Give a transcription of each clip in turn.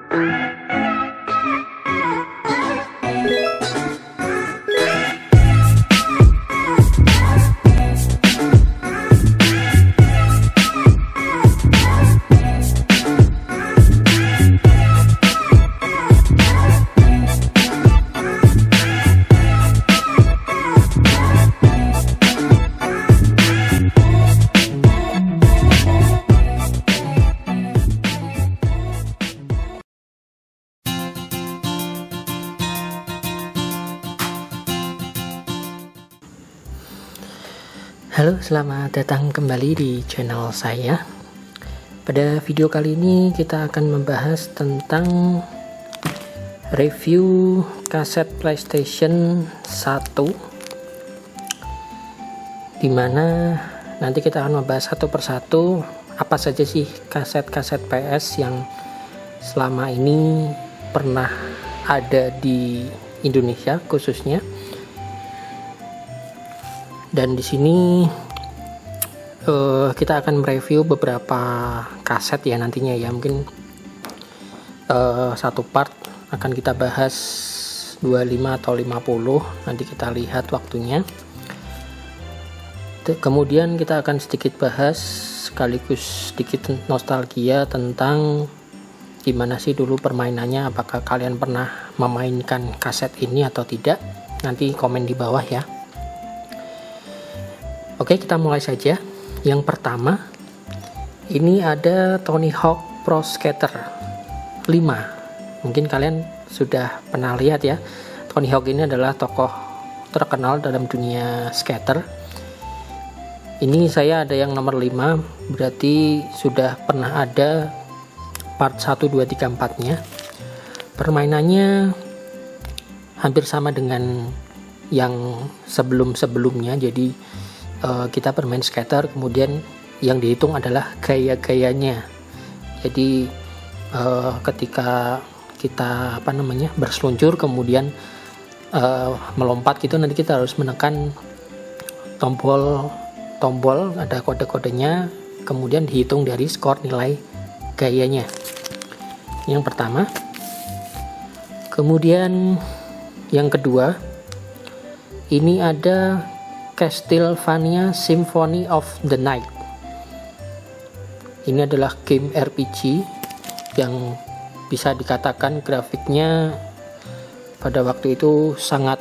Halo, selamat datang kembali di channel saya. Pada video kali ini kita akan membahas tentang review kaset PlayStation 1, dimana nanti kita akan membahas satu persatu apa saja sih kaset-kaset PS yang selama ini pernah ada di Indonesia khususnya. Dan di sini kita akan mereview beberapa kaset ya nantinya ya, mungkin satu part akan kita bahas 25 atau 50, nanti kita lihat waktunya. Kemudian kita akan sedikit bahas sekaligus sedikit nostalgia tentang gimana sih dulu permainannya, apakah kalian pernah memainkan kaset ini atau tidak, nanti komen di bawah ya. Oke, kita mulai saja. Yang pertama, ini ada Tony Hawk Pro Skater 5. Mungkin kalian sudah pernah lihat ya. Tony Hawk ini adalah tokoh terkenal dalam dunia skater. Ini saya ada yang nomor 5, berarti sudah pernah ada part 1, 2, 3, 4-nya. Permainannya hampir sama dengan yang sebelum-sebelumnya, jadi kita bermain skater, kemudian yang dihitung adalah gaya-gayanya. Jadi ketika kita berseluncur kemudian melompat gitu, nanti kita harus menekan tombol ada kode-kodenya, kemudian dihitung dari skor nilai gayanya. Yang pertama. Kemudian yang kedua, ini ada Castlevania Symphony of the Night. Ini adalah game RPG yang bisa dikatakan grafiknya pada waktu itu sangat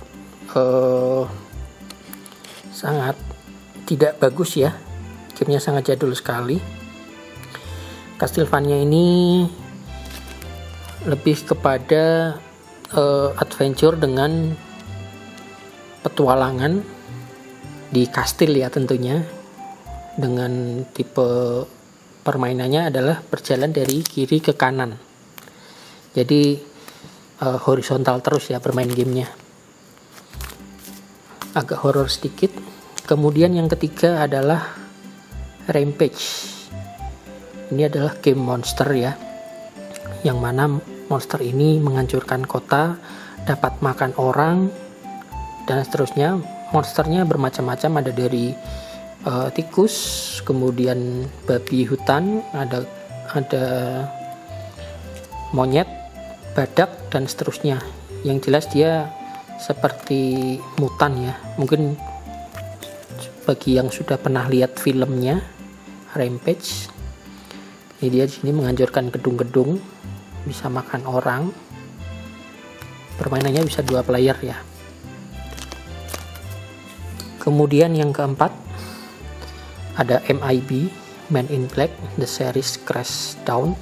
tidak bagus ya. Gamenya sangat jadul sekali. Castlevania ini lebih kepada adventure dengan petualangan di kastil ya tentunya, dengan tipe permainannya adalah berjalan dari kiri ke kanan, jadi horizontal terus ya bermain gamenya, agak horor sedikit. Kemudian yang ketiga adalah Rampage. Ini adalah game monster ya, yang mana monster ini menghancurkan kota, dapat makan orang dan seterusnya. Monsternya bermacam-macam, ada dari tikus, kemudian babi hutan, ada monyet, badak dan seterusnya. Yang jelas dia seperti mutan ya. Mungkin bagi yang sudah pernah lihat filmnya Rampage, ini dia di sini menghancurkan gedung-gedung, bisa makan orang. Permainannya bisa 2 player ya. Kemudian yang keempat ada MIB, Man in Black, The Series Crashdown.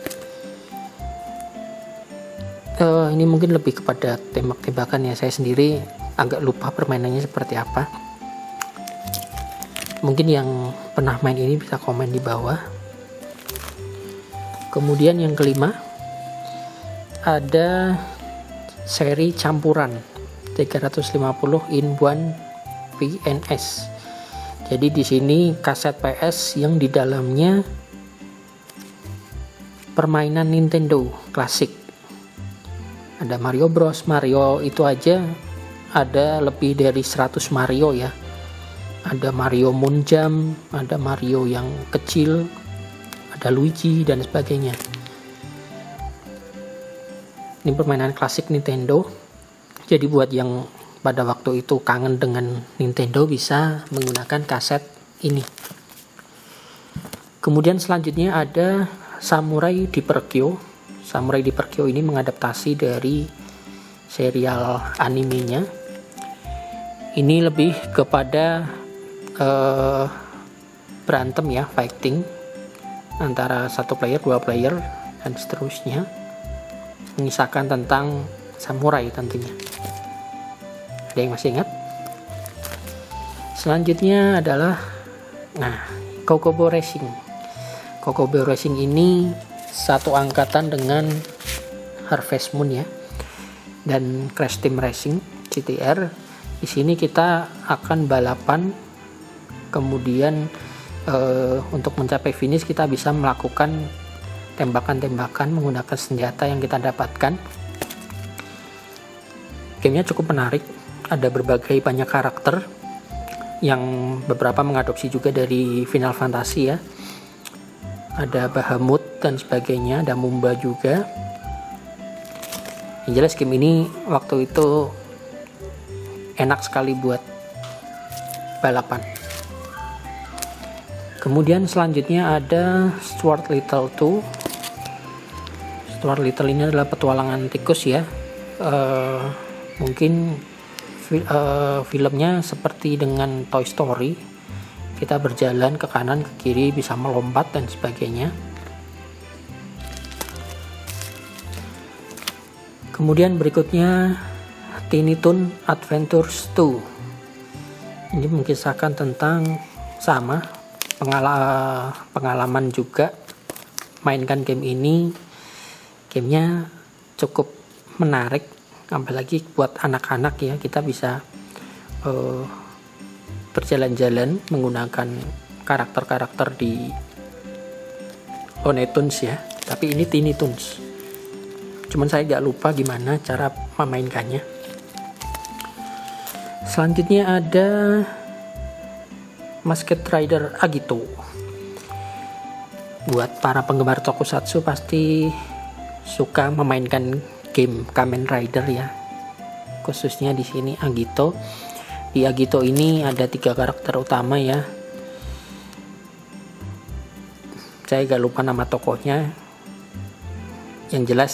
Ini mungkin lebih kepada tembak-tembakan ya, saya sendiri agak lupa permainannya seperti apa. Mungkin yang pernah main ini bisa komen di bawah. Kemudian yang kelima ada seri campuran 350 in 1 PNS. Jadi di sini kaset PS yang di dalamnya permainan Nintendo klasik. Ada Mario Bros. Mario itu aja ada lebih dari 100 Mario ya. Ada Mario Moonjam, ada Mario yang kecil, ada Luigi dan sebagainya. Ini permainan klasik Nintendo. Jadi buat yang pada waktu itu kangen dengan Nintendo bisa menggunakan kaset ini. Kemudian selanjutnya ada Samurai Deeper-Kyo. Samurai Deeper-Kyo ini mengadaptasi dari serial animenya. Ini lebih kepada berantem ya, fighting antara 1 player, 2 player, dan seterusnya. Mengisahkan tentang samurai tentunya. Ada yang masih ingat? Selanjutnya adalah Chocobo Racing. Chocobo Racing ini satu angkatan dengan Harvest Moon ya, dan Crash Team Racing CTR. Di sini kita akan balapan, kemudian untuk mencapai finish kita bisa melakukan tembakan-tembakan menggunakan senjata yang kita dapatkan. Gamenya cukup menarik, ada berbagai banyak karakter yang beberapa mengadopsi juga dari Final Fantasy ya. Ada Bahamut dan sebagainya, ada Mumba juga. Yang jelas game ini waktu itu enak sekali buat balapan. Kemudian selanjutnya ada Stuart Little 2. Stuart Little ini adalah petualangan tikus ya. Mungkin filmnya seperti dengan Toy Story. Kita berjalan ke kanan, ke kiri, bisa melompat dan sebagainya. Kemudian berikutnya Tiny Toon Adventures 2. Ini mengisahkan tentang pengalaman juga mainkan game ini. Gamenya cukup menarik, apalagi buat anak-anak ya. Kita bisa berjalan-jalan menggunakan karakter-karakter di Looney Tunes ya, tapi ini Tiny Toons. Cuman saya gak lupa gimana cara memainkannya. Selanjutnya ada Masked Rider Agito. Buat para penggemar tokusatsu pasti suka memainkan game Kamen Rider ya, khususnya di sini Agito. Di Agito ini ada 3 karakter utama ya. Saya gak lupa nama tokohnya. Yang jelas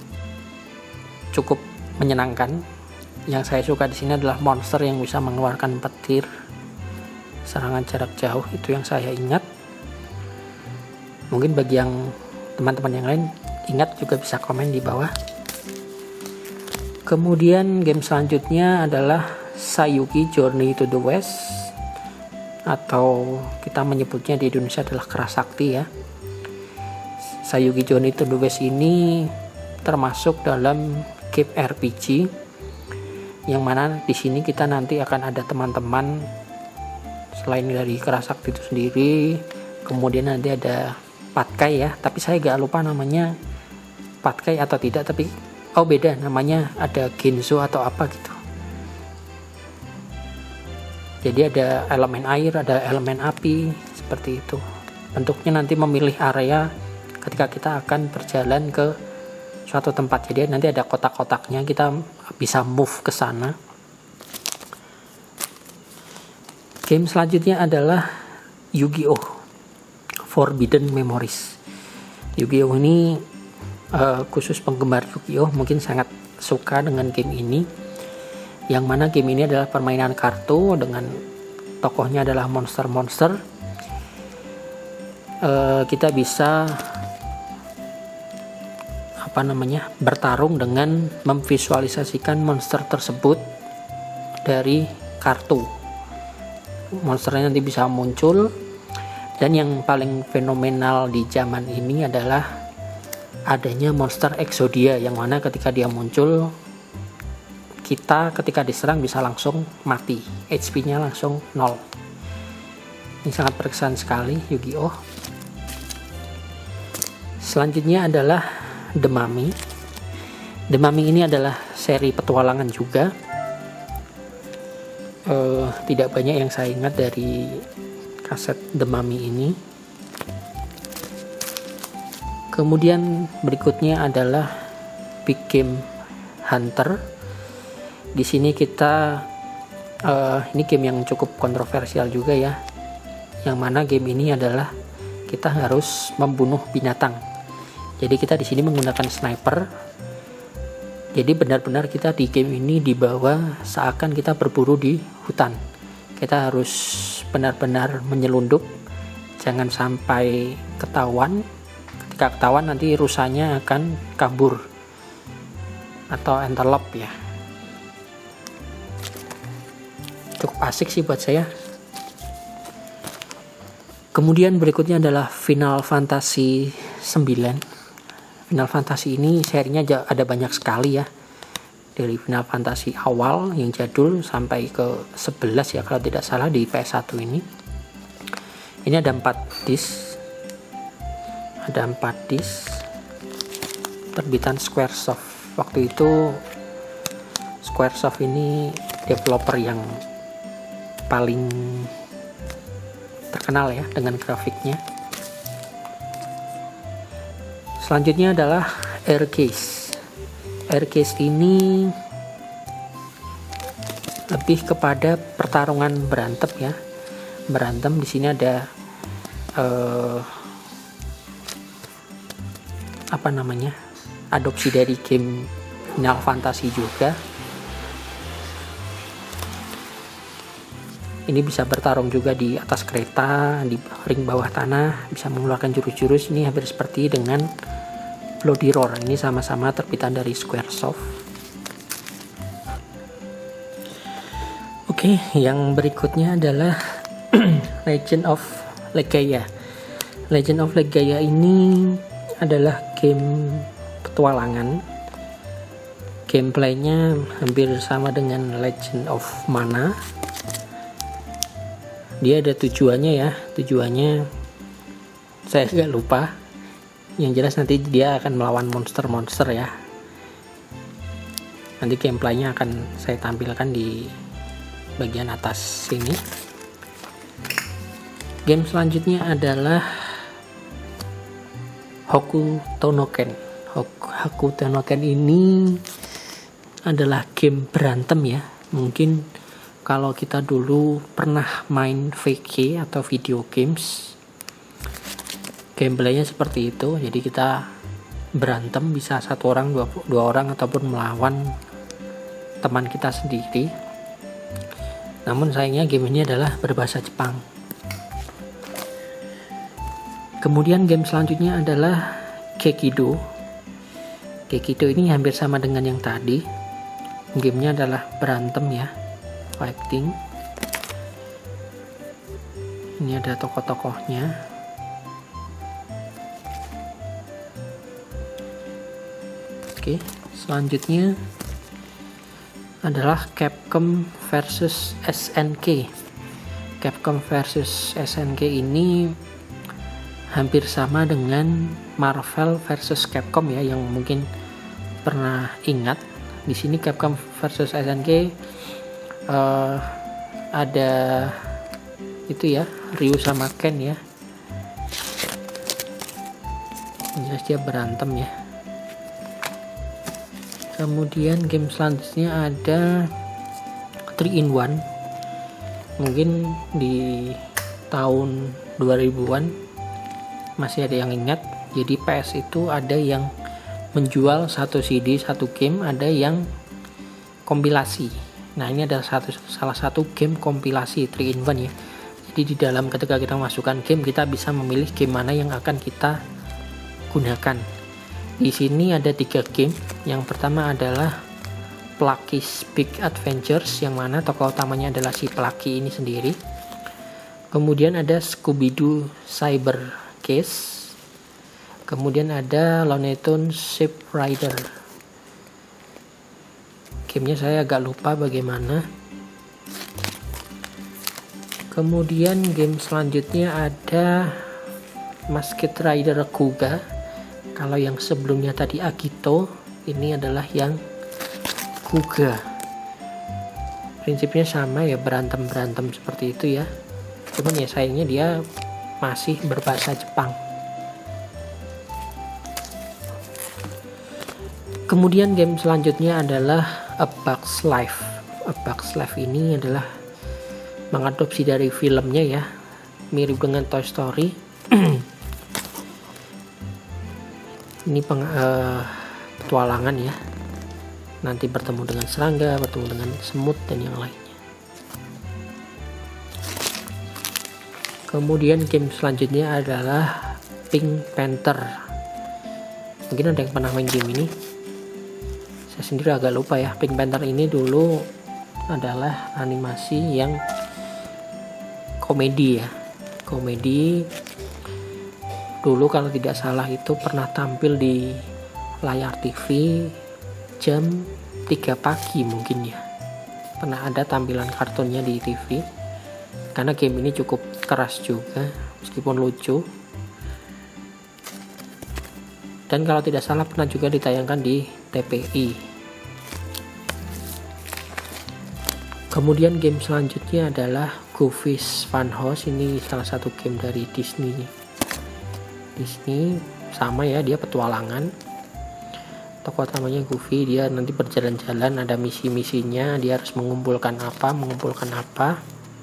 cukup menyenangkan. Yang saya suka di sini adalah monster yang bisa mengeluarkan petir, serangan jarak jauh, itu yang saya ingat. Mungkin bagi yang teman-teman yang lain ingat juga bisa komen di bawah. Kemudian game selanjutnya adalah Sayuki Journey to the West, atau kita menyebutnya di Indonesia adalah Kerasakti ya. Sayuki Journey to the West ini termasuk dalam game RPG, yang mana di sini kita nanti akan ada teman-teman selain dari Kerasakti itu sendiri. Kemudian nanti ada Patkai ya, tapi saya gak lupa namanya Patkai atau tidak, tapi beda namanya, ada Genzo atau apa gitu. Jadi ada elemen air, ada elemen api, seperti itu. Bentuknya nanti memilih area ketika kita akan berjalan ke suatu tempat. Jadi nanti ada kotak-kotaknya, kita bisa move ke sana. Game selanjutnya adalah Yu-Gi-Oh! Forbidden Memories. Yu-Gi-Oh! Ini khusus penggemar Yu-Gi-Oh! Mungkin sangat suka dengan game ini. Yang mana game ini adalah permainan kartu dengan tokohnya adalah monster-monster. Kita bisa bertarung dengan memvisualisasikan monster tersebut dari kartu. Monsternya nanti bisa muncul, dan yang paling fenomenal di zaman ini adalah adanya monster Exodia, yang mana ketika dia muncul, kita ketika diserang bisa langsung mati, HP-nya langsung 0. Ini sangat berkesan sekali Yu-Gi-Oh! Selanjutnya adalah The Mummy. The Mummy ini adalah seri petualangan juga. Tidak banyak yang saya ingat dari kaset The Mummy ini. Kemudian berikutnya adalah Epic Game Hunter. Di sini kita ini game yang cukup kontroversial juga ya, yang mana game ini adalah kita harus membunuh binatang. Jadi kita di sini menggunakan sniper. Jadi benar-benar kita di game ini dibawa seakan kita berburu di hutan. Kita harus benar-benar menyelundup, jangan sampai ketahuan. Ketika ketahuan nanti rusanya akan kabur atau antelope ya. Cukup asik sih buat saya. Kemudian berikutnya adalah Final Fantasy 9. Final Fantasy ini serinya ada banyak sekali ya. Dari Final Fantasy awal yang jadul sampai ke 11 ya kalau tidak salah di PS1 ini. Ini ada 4 disc. Ada 4 disc. Terbitan Squaresoft. Waktu itu Squaresoft ini developer yang paling terkenal ya dengan grafiknya. Selanjutnya adalah Aircase. Aircase ini lebih kepada pertarungan berantem ya. Berantem di sini ada adopsi dari game Final Fantasy juga. Ini bisa bertarung juga di atas kereta, di ring bawah tanah, bisa mengeluarkan jurus-jurus. Ini hampir seperti dengan Bloody Roar. Ini sama-sama terbitan dari Squaresoft. Oke, yang berikutnya adalah Legend of Legaia. Legend of Legaia ini adalah game petualangan. Gameplaynya hampir sama dengan Legend of Mana. Dia ada tujuannya ya, tujuannya saya agak lupa. Yang jelas nanti dia akan melawan monster-monster ya. Nanti gameplaynya akan saya tampilkan di bagian atas sini. Game selanjutnya adalah Hokuto no Ken. Hokuto no Ken ini adalah game berantem ya. Mungkin kalau kita dulu pernah main VG atau video games, gameplaynya seperti itu. Jadi kita berantem bisa 1 orang, 2 orang ataupun melawan teman kita sendiri. Namun sayangnya game ini adalah berbahasa Jepang. Kemudian game selanjutnya adalah Gekido. Gekido ini hampir sama dengan yang tadi. Gamenya adalah berantem ya, fighting. Ini ada tokoh-tokohnya. Oke, selanjutnya adalah Capcom versus SNK. Capcom versus SNK ini hampir sama dengan Marvel versus Capcom ya, yang mungkin pernah ingat. Di sini Capcom versus SNK ada itu ya, Ryu sama Ken ya. Jelas dia berantem ya. Kemudian game selanjutnya ada 3-in-1. Mungkin di tahun 2000-an masih ada yang ingat. Jadi PS itu ada yang menjual 1 CD 1 game, ada yang kompilasi. Nah, ini adalah salah satu game kompilasi 3-in-1 ya. Jadi di dalam ketika kita masukkan game, kita bisa memilih game mana yang akan kita gunakan. Di sini ada 3 game. Yang pertama adalah Plucky's Big Adventures, yang mana tokoh utamanya adalah si Plucky ini sendiri. Kemudian ada Scooby-Doo Cyber Case. Kemudian ada Looney Tunes Ship Rider. Gamenya saya agak lupa bagaimana. Kemudian game selanjutnya ada Masked Rider Kuga. Kalau yang sebelumnya tadi Agito, ini adalah yang Kuga. Prinsipnya sama ya, berantem-berantem seperti itu ya. Cuman ya sayangnya dia masih berbahasa Jepang. Kemudian game selanjutnya adalah A Bug's Life. A Bug's Life ini adalah mengadopsi dari filmnya ya, mirip dengan Toy Story. Ini petualangan ya, nanti bertemu dengan serangga, bertemu dengan semut dan yang lainnya. Kemudian game selanjutnya adalah Pink Panther. Mungkin ada yang pernah main game ini, saya sendiri agak lupa ya. Pink Panther ini dulu adalah animasi yang komedi ya, komedi. Dulu kalau tidak salah itu pernah tampil di layar TV jam 3 pagi mungkin ya, pernah ada tampilan kartunnya di TV. Karena game ini cukup keras juga meskipun lucu, dan kalau tidak salah pernah juga ditayangkan di TPI. Kemudian game selanjutnya adalah Goofy's Fun House. Ini salah satu game dari Disney. Disney sama ya, dia petualangan. Tokoh utamanya Goofy, dia nanti berjalan-jalan, ada misi-misinya, dia harus mengumpulkan apa.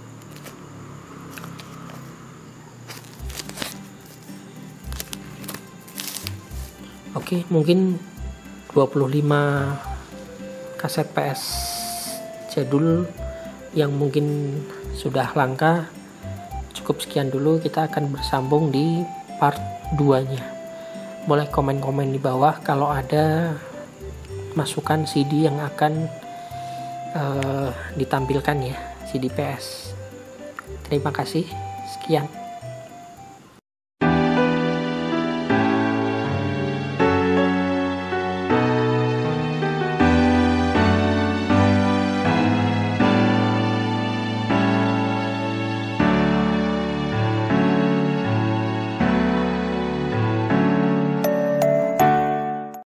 Oke, mungkin 25 kaset PS jadul yang mungkin sudah langka. Cukup sekian dulu, kita akan bersambung di part 2-nya. Boleh komen-komen di bawah kalau ada masukan CD yang akan ditampilkan ya, CD PS. Terima kasih, sekian.